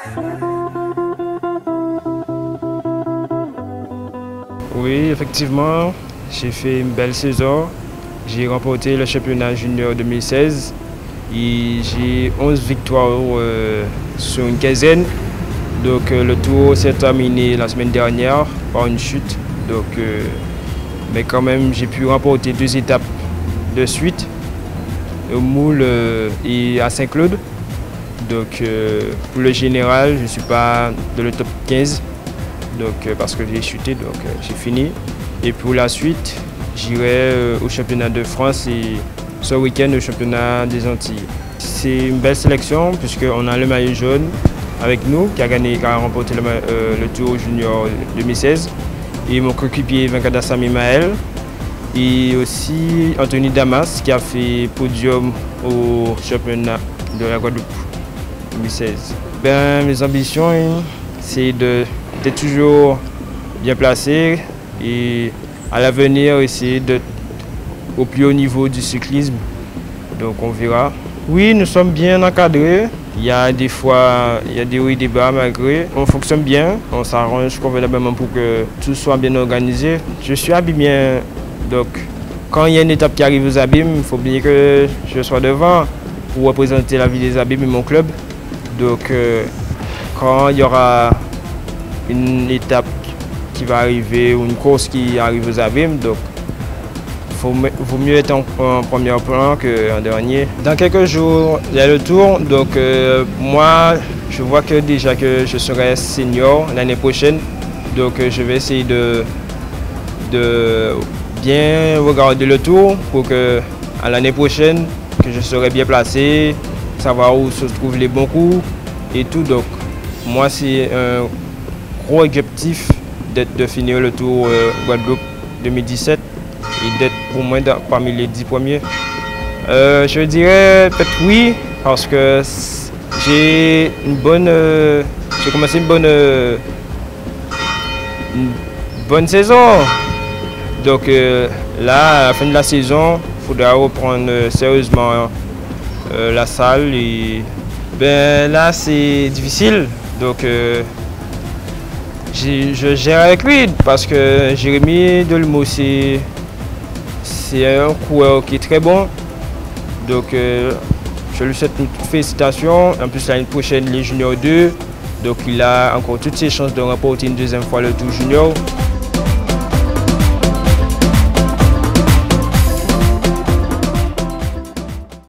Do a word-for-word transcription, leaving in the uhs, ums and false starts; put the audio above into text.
Oui, effectivement, j'ai fait une belle saison. J'ai remporté le championnat junior deux mille seize et j'ai onze victoires euh, sur une quinzaine. Donc euh, le tour s'est terminé la semaine dernière par une chute. Donc, euh, mais quand même, j'ai pu remporter deux étapes de suite au Moule euh, et à Saint-Claude. Donc euh, pour le général, je ne suis pas dans le top quinze donc, euh, parce que j'ai chuté, donc euh, j'ai fini. Et pour la suite, j'irai euh, au championnat de France et ce week-end au championnat des Antilles. C'est une belle sélection puisqu'on a le maillot jaune avec nous qui a gagné, qui a remporté le, euh, le Tour Junior deux mille seize. Et mon coéquipier Vankada Sami Maël. Et aussi Anthony Damas qui a fait podium au championnat de la Guadeloupe deux mille seize. Ben, mes ambitions, c'est d'être toujours bien placé et à l'avenir essayer d'être au plus haut niveau du cyclisme. Donc on verra. Oui, nous sommes bien encadrés. Il y a des fois, il y a des hauts et des bas malgré. On fonctionne bien, on s'arrange convenablement pour que tout soit bien organisé. Je suis abîmé, donc quand il y a une étape qui arrive aux abîmes, il faut bien que je sois devant pour représenter la ville des abîmes et mon club. Donc euh, quand il y aura une étape qui va arriver ou une course qui arrive aux abîmes, donc il vaut mieux être en, en premier plan qu'en dernier. Dans quelques jours, il y a le tour. Donc euh, moi, je vois que déjà que je serai senior l'année prochaine. Donc euh, je vais essayer de, de bien regarder le tour pour que à l'année prochaine, que je serai bien placé, savoir où se trouvent les bons coups et tout. Donc moi, c'est un gros objectif de finir le tour euh, Guadeloupe deux mille dix-sept. Et d'être pour moi parmi les dix premiers. Euh, je dirais peut-être oui, parce que j'ai une bonne, euh, j'ai commencé une bonne, euh, une bonne saison. Donc euh, là, à la fin de la saison, il faudra reprendre euh, sérieusement euh, la salle. Et ben là, c'est difficile. Donc euh, je gère avec lui parce que Jérémy Delmo, c'est C'est un coureur qui est très bon, donc euh, je lui souhaite une félicitation. En plus, l'année prochaine, les juniors deux, donc il a encore toutes ses chances de remporter une deuxième fois le Tour Junior.